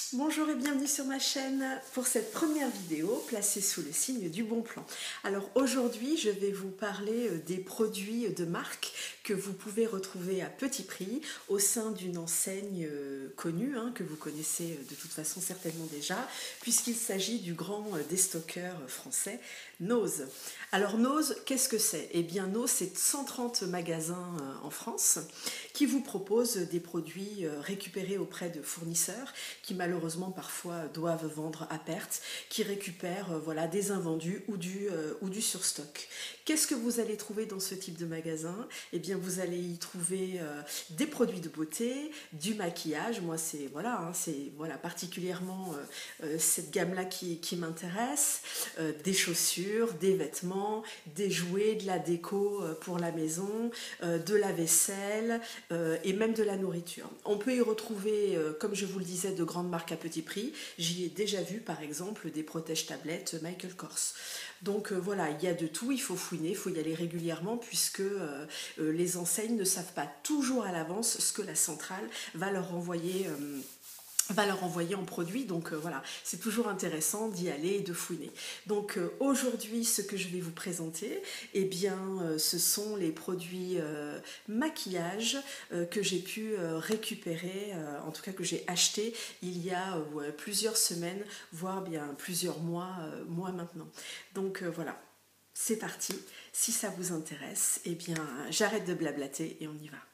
Bonjour et bienvenue sur ma chaîne pour cette première vidéo placée sous le signe du bon plan. Alors aujourd'hui je vais vous parler des produits de marque que vous pouvez retrouver à petit prix au sein d'une enseigne connue que vous connaissez de toute façon certainement déjà, puisqu'il s'agit du grand déstockeur français Nose. Alors Nose, qu'est-ce que c'est? Eh bien Nose, c'est 130 magasins en France qui vous proposent des produits récupérés auprès de fournisseurs qui malheureusement parfois doivent vendre à perte, qui récupèrent voilà, des invendus ou du surstock. Qu'est-ce que vous allez trouver dans ce type de magasin? Eh bien vous allez y trouver des produits de beauté, du maquillage. Moi c'est voilà, particulièrement cette gamme-là qui m'intéresse, des chaussures, des vêtements, des jouets, de la déco pour la maison, de la vaisselle et même de la nourriture. On peut y retrouver, comme je vous le disais, de grandes marques à petit prix. J'y ai déjà vu par exemple des protège-tablettes Michael Kors. Donc voilà, il y a de tout, il faut fouiner, il faut y aller régulièrement puisque les enseignes ne savent pas toujours à l'avance ce que la centrale va leur envoyer en produit, donc voilà, c'est toujours intéressant d'y aller et de fouiner. Donc aujourd'hui, ce que je vais vous présenter, eh bien, ce sont les produits maquillage que j'ai pu récupérer, en tout cas que j'ai acheté il y a plusieurs semaines, voire bien plusieurs mois maintenant. Donc voilà, c'est parti. Si ça vous intéresse, eh bien, j'arrête de blablater et on y va.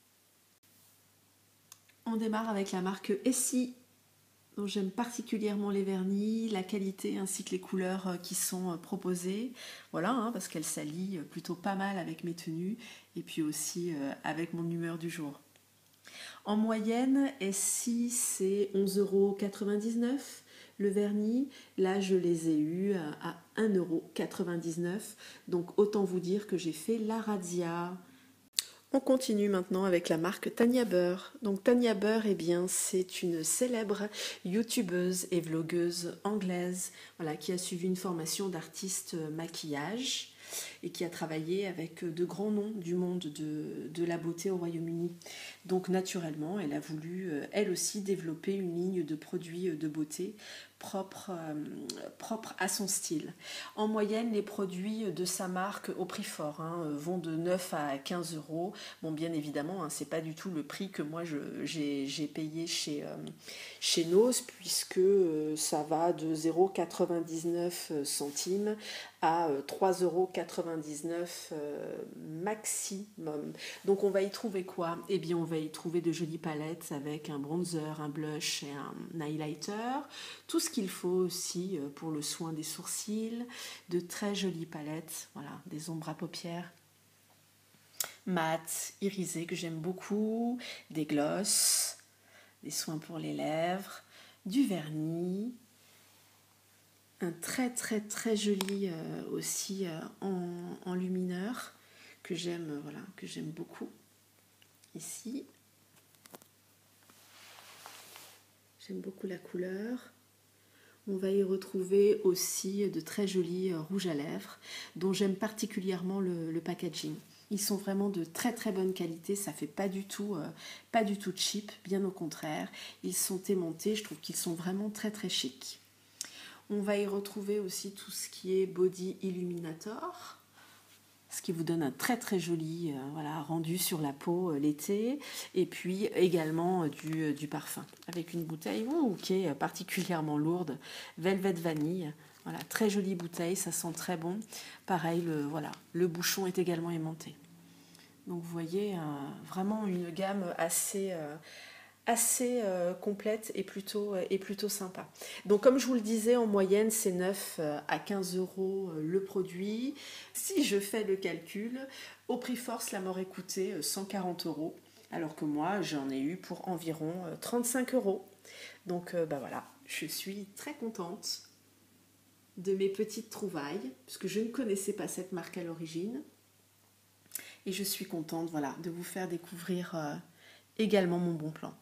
On démarre avec la marque Essie, dont j'aime particulièrement les vernis, la qualité ainsi que les couleurs qui sont proposées. Voilà, parce qu'elle s'allie plutôt pas mal avec mes tenues et puis aussi avec mon humeur du jour. En moyenne, Essie c'est 11,99 € le vernis. Là, je les ai eus à 1,99 €. Donc autant vous dire que j'ai fait la razzia. On continue maintenant avec la marque Tania Burr. Donc Tania Burr, eh bien, c'est une célèbre youtubeuse et vlogueuse anglaise, voilà, qui a suivi une formation d'artiste maquillage et qui a travaillé avec de grands noms du monde de la beauté au Royaume-Uni. Donc naturellement, elle a voulu elle aussi développer une ligne de produits de beauté propre à son style. En moyenne, les produits de sa marque au prix fort vont de 9 à 15 €. Bon, bien évidemment, c'est pas du tout le prix que moi j'ai payé chez Nose, puisque ça va de 0,99 centimes à 3,99 € maximum. Donc on va y trouver quoi? Eh bien on va y trouver de jolies palettes avec un bronzer, un blush et un highlighter. Tout ce qu'il faut aussi pour le soin des sourcils. De très jolies palettes, voilà, des ombres à paupières mat, irisé que j'aime beaucoup, des glosses, des soins pour les lèvres, du vernis, un très joli aussi en lumineur que j'aime que j'aime beaucoup ici. J'aime beaucoup la couleur. On va y retrouver aussi de très jolis rouges à lèvres dont j'aime particulièrement le packaging. Ils sont vraiment de très bonne qualité, ça fait pas du tout cheap, bien au contraire. Ils sont aimantés, je trouve qu'ils sont vraiment très chics. On va y retrouver aussi tout ce qui est Body Illuminator, ce qui vous donne un très joli rendu sur la peau l'été, et puis également du parfum avec une bouteille qui est particulièrement lourde, Velvet Vanille. Voilà, très jolie bouteille, ça sent très bon. Pareil, le bouchon est également aimanté. Donc vous voyez, vraiment une gamme assez complète et plutôt sympa. Donc comme je vous le disais, en moyenne c'est 9 à 15 € le produit. Si je fais le calcul, au prix fort cela m'aurait coûté 140 €, alors que moi j'en ai eu pour environ 35 €. Donc voilà, je suis très contente de mes petites trouvailles, puisque je ne connaissais pas cette marque à l'origine. Et je suis contente de vous faire découvrir également mon bon plan.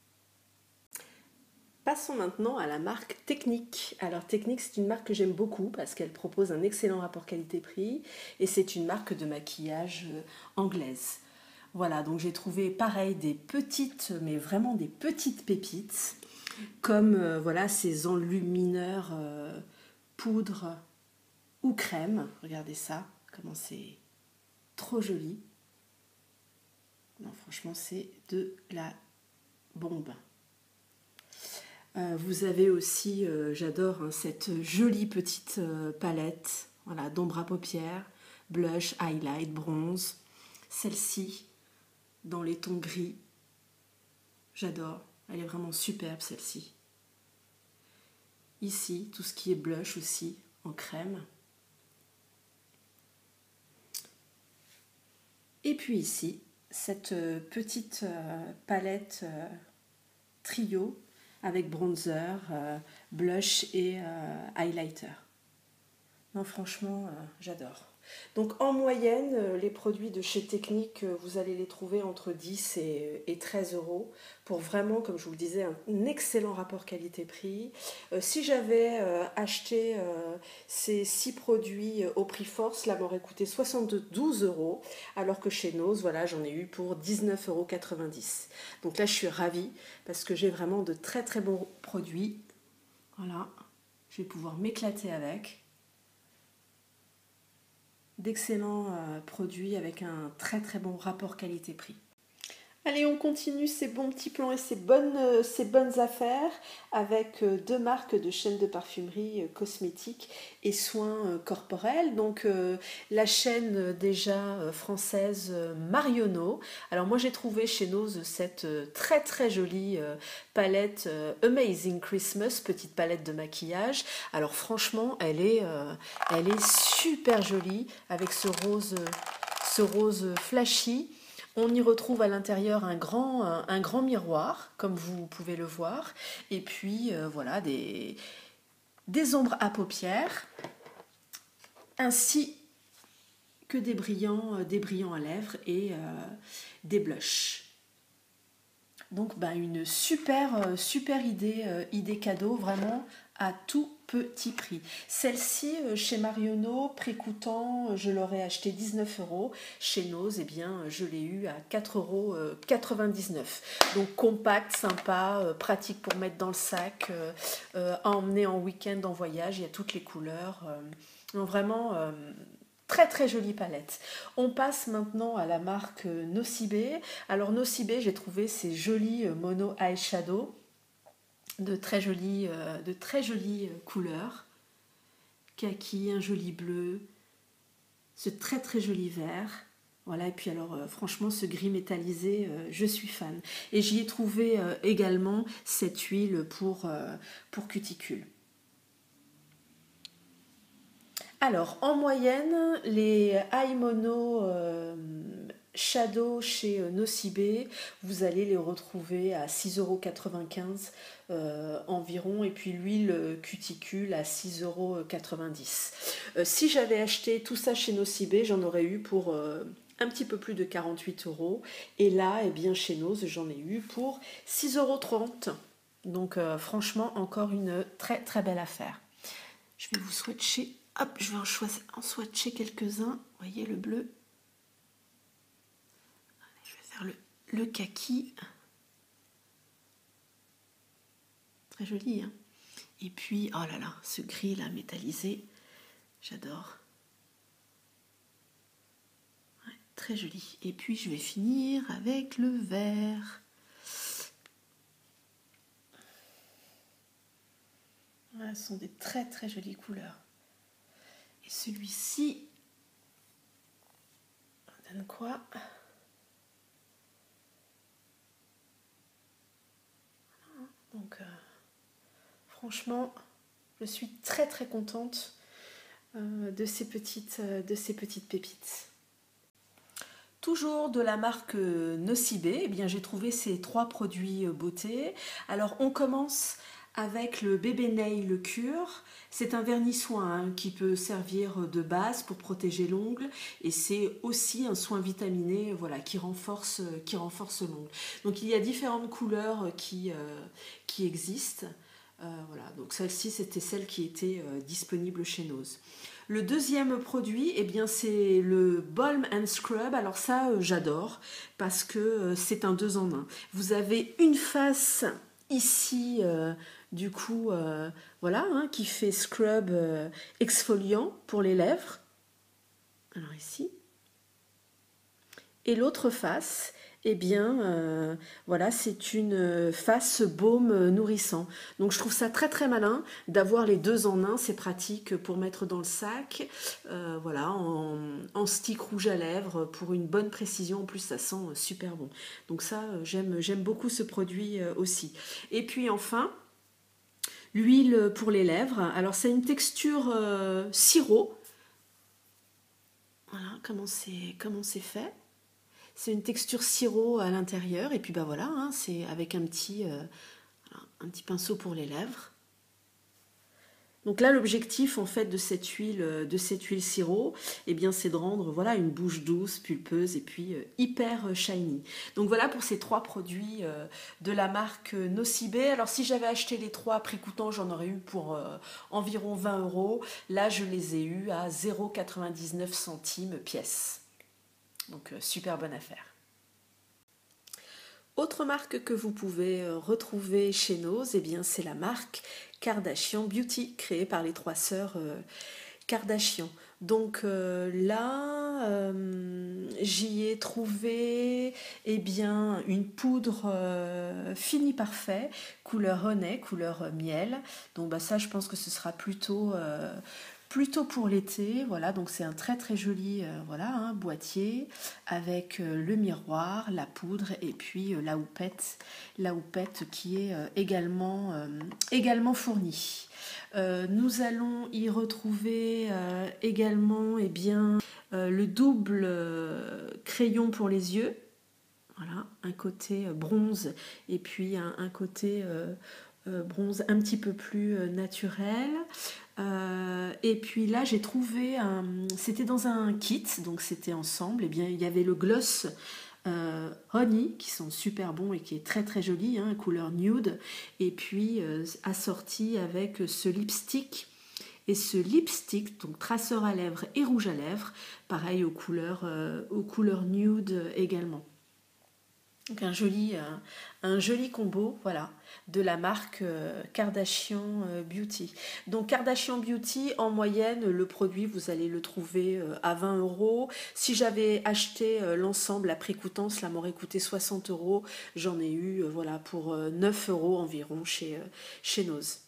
Passons maintenant à la marque Technique. Alors Technique, c'est une marque que j'aime beaucoup parce qu'elle propose un excellent rapport qualité-prix et c'est une marque de maquillage anglaise. Voilà, donc j'ai trouvé pareil des petites, mais vraiment des petites pépites. comme voilà ces enlumineurs poudre ou crème. Regardez ça, comment c'est trop joli. Non, franchement, c'est de la bombe. Vous avez aussi, j'adore, hein, cette jolie petite palette, voilà, d'ombre à paupières, blush, highlight, bronze. Celle-ci, dans les tons gris, j'adore. Elle est vraiment superbe, celle-ci. Ici, tout ce qui est blush aussi, en crème. Et puis ici, cette petite palette trio avec bronzer, blush et highlighter. Non, franchement, j'adore. Donc en moyenne, les produits de chez Technique, vous allez les trouver entre 10 et 13 euros pour vraiment, comme je vous le disais, un excellent rapport qualité-prix. Si j'avais acheté ces 6 produits au prix fort, cela m'aurait coûté 72 euros, alors que chez Nose, voilà, j'en ai eu pour 19,90 euros. Donc là, je suis ravie parce que j'ai vraiment de très très bons produits. Voilà, je vais pouvoir m'éclater avec. D'excellents produits avec un très très bon rapport qualité-prix. Allez, on continue ces bons petits plans et ces bonnes affaires avec deux marques de chaînes de parfumerie cosmétiques et soins corporels. Donc la chaîne déjà française Marionneau. Alors moi j'ai trouvé chez Nose cette très très jolie palette Amazing Christmas, petite palette de maquillage. Alors franchement elle est super jolie avec ce rose flashy. On y retrouve à l'intérieur un grand miroir, comme vous pouvez le voir, et puis voilà des ombres à paupières, ainsi que des brillants à lèvres et des blushs. Donc une super idée cadeau, vraiment à tout petit prix. Celle-ci, chez Marionneau, prix coûtant, je l'aurais acheté 19 euros. Chez Nose, eh bien, je l'ai eu à 4,99 euros. Donc compact, sympa, pratique pour mettre dans le sac, à emmener en week-end, en voyage. Il y a toutes les couleurs. Donc vraiment très très jolie palette. On passe maintenant à la marque Nocibé. Alors Nocibé, j'ai trouvé ces jolis mono eyeshadow de très jolies couleurs. Kaki, un joli bleu, ce très très joli vert. Voilà, et puis alors franchement ce gris métallisé, je suis fan. Et j'y ai trouvé également cette huile pour cuticule. Alors, en moyenne, les eye mono shadow chez Nocibé, vous allez les retrouver à 6,95 € environ, et puis l'huile cuticule à 6,90 €. Si j'avais acheté tout ça chez Nocibé, j'en aurais eu pour un petit peu plus de 48 €. Et là, eh bien, chez Nose, j'en ai eu pour 6,30 €. Donc, franchement, encore une très très belle affaire. Je vais vous swatcher. Hop, je vais en swatcher quelques-uns. Vous voyez le bleu. Je vais faire le kaki. Très joli, hein. Et puis, oh là là, ce gris là métallisé, j'adore. Ouais, très joli. Et puis, je vais finir avec le vert. Voilà, ce sont des très très jolies couleurs. Et celui-ci, on donne quoi? Donc, franchement, je suis très très contente de ces petites pépites. Toujours de la marque Nocibé, eh bien j'ai trouvé ces 3 produits beauté. Alors on commence avec le Bébé Nail Cure. C'est un vernis soin qui peut servir de base pour protéger l'ongle, et c'est aussi un soin vitaminé, voilà, qui renforce l'ongle. Donc il y a différentes couleurs qui existent. Voilà, donc celle-ci c'était celle qui était disponible chez Nose. Le deuxième produit, eh bien, c'est le Balm and Scrub. Alors ça, j'adore parce que c'est un 2 en 1. Vous avez une face ici, du coup, voilà, hein, qui fait scrub exfoliant pour les lèvres. Alors ici. Et l'autre face, eh bien, voilà, c'est une face baume nourrissant. Donc je trouve ça très très malin d'avoir les deux en un. C'est pratique pour mettre dans le sac, voilà, en stick rouge à lèvres pour une bonne précision. En plus, ça sent super bon. Donc ça, j'aime beaucoup ce produit aussi. Et puis enfin, l'huile pour les lèvres. Alors c'est une texture sirop. Voilà comment c'est fait. C'est une texture sirop à l'intérieur et puis bah voilà, hein, c'est avec un petit pinceau pour les lèvres. Donc là, l'objectif en fait de cette huile sirop, eh bien, c'est de rendre voilà une bouche douce, pulpeuse et puis hyper shiny. Donc voilà pour ces trois produits de la marque Nocibé. Alors si j'avais acheté les trois prix coûtant, j'en aurais eu pour environ 20 €. Là, je les ai eus à 0,99 centimes pièce. Donc super bonne affaire. Autre marque que vous pouvez retrouver chez Nose, eh bien c'est la marque Kardashian Beauty, créée par les trois sœurs Kardashian. Donc là, j'y ai trouvé eh bien, une poudre fini parfait, couleur honey, couleur miel. Donc bah, ça, je pense que ce sera plutôt pour l'été. Voilà, donc c'est un très très joli voilà, hein, boîtier avec le miroir, la poudre et puis la houppette qui est également fournie. Nous allons y retrouver également eh bien, le double crayon pour les yeux. Voilà, un côté bronze et puis un côté bronze un petit peu plus naturel. Et puis là j'ai trouvé c'était dans un kit, donc c'était ensemble, et bien il y avait le gloss honey qui sont super bons et qui est très très joli, hein, couleur nude, et puis assorti avec ce lipstick. Et ce lipstick, donc traceur à lèvres et rouge à lèvres, pareil aux couleurs nude également. Donc un joli combo, voilà, de la marque Kardashian Beauty. Donc Kardashian Beauty, en moyenne, le produit, vous allez le trouver à 20 €. Si j'avais acheté l'ensemble à prix coûtant, cela m'aurait coûté 60 €. J'en ai eu voilà, pour 9 € environ chez Nose.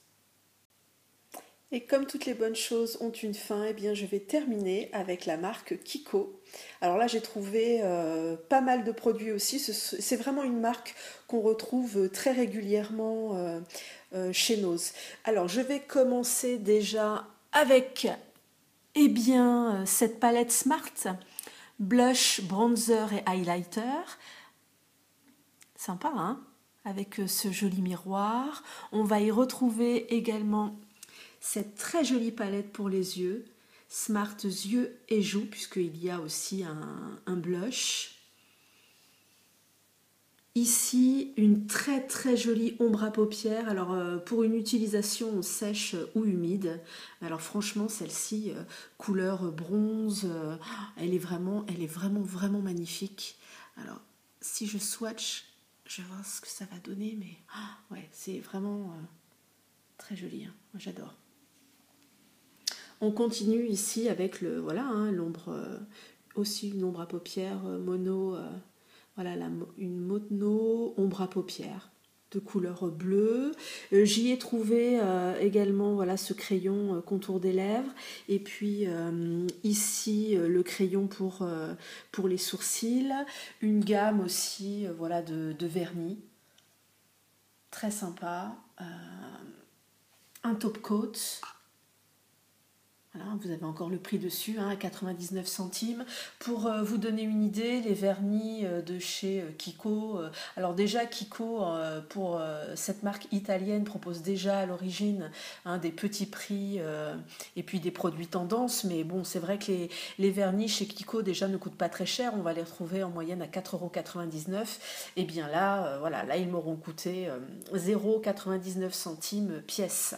Et comme toutes les bonnes choses ont une fin, eh bien je vais terminer avec la marque Kiko. Alors là, j'ai trouvé pas mal de produits aussi. C'est vraiment une marque qu'on retrouve très régulièrement chez Nose. Alors, je vais commencer déjà avec eh bien, cette palette Smart, blush, bronzer et highlighter. Sympa, hein? Avec ce joli miroir. On va y retrouver également cette très jolie palette pour les yeux, Smart yeux et joues, puisqu'il y a aussi un blush. Ici, une très très jolie ombre à paupières. Alors pour une utilisation sèche ou humide. Alors franchement, celle-ci, couleur bronze, elle est vraiment magnifique. Alors si je swatch, je vais voir ce que ça va donner, mais ouais, c'est vraiment très joli, hein. Moi j'adore. On continue ici avec voilà, hein, l'ombre, aussi une ombre à paupières mono, voilà, une mono ombre à paupières de couleur bleue. J'y ai trouvé également voilà, ce crayon contour des lèvres, et puis ici le crayon pour les sourcils, une gamme aussi voilà, de vernis, très sympa, un top coat. Voilà, vous avez encore le prix dessus, hein, à 99 centimes. Pour vous donner une idée, les vernis de chez Kiko, alors déjà Kiko, pour cette marque italienne, propose déjà à l'origine des petits prix et puis des produits tendance, mais bon, c'est vrai que les vernis chez Kiko déjà ne coûtent pas très cher, on va les retrouver en moyenne à 4,99 €. Et bien là, voilà, là ils m'auront coûté 0,99 centimes pièce.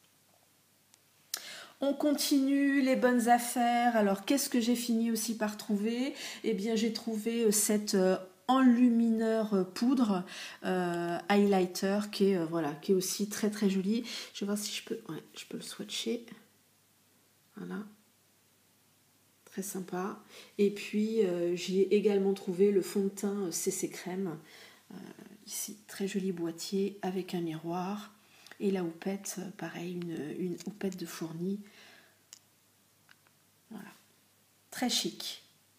On continue les bonnes affaires. Alors, qu'est-ce que j'ai fini aussi par trouver? Eh bien, j'ai trouvé cette enlumineur poudre highlighter qui est, voilà, qui est aussi très très joli. Je vais voir si je peux, ouais, je peux le swatcher. Voilà. Très sympa. Et puis j'y ai également trouvé le fond de teint CC Crème. Ici, très joli boîtier avec un miroir. Et la houppette, pareil, une houppette de fourni. Voilà. Très chic.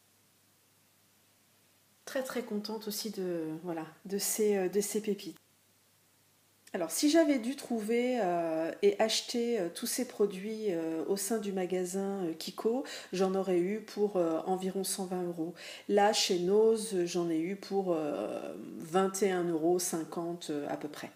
Très très contente aussi de, voilà, de ces pépites. Alors si j'avais dû trouver et acheter tous ces produits au sein du magasin Kiko, j'en aurais eu pour environ 120 €. Là chez Nose, j'en ai eu pour 21,50 € à peu près.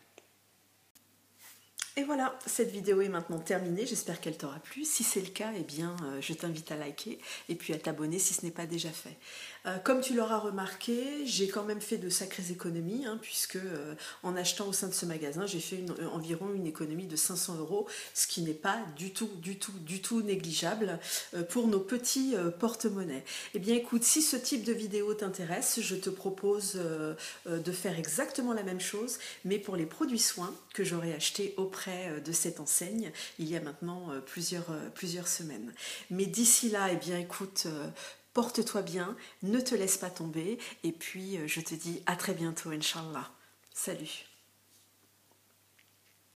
Et voilà, cette vidéo est maintenant terminée, j'espère qu'elle t'aura plu. Si c'est le cas, eh bien, je t'invite à liker et puis à t'abonner si ce n'est pas déjà fait. Comme tu l'auras remarqué, j'ai quand même fait de sacrées économies, hein, puisque en achetant au sein de ce magasin, j'ai fait environ une économie de 500 €, ce qui n'est pas du tout négligeable pour nos petits porte-monnaies. Eh bien écoute, si ce type de vidéo t'intéresse, je te propose de faire exactement la même chose, mais pour les produits soins que j'aurais achetés auprès de cette enseigne il y a maintenant plusieurs semaines. Mais d'ici là, eh bien écoute, porte-toi bien, ne te laisse pas tomber, et puis je te dis à très bientôt, Inch'Allah. Salut!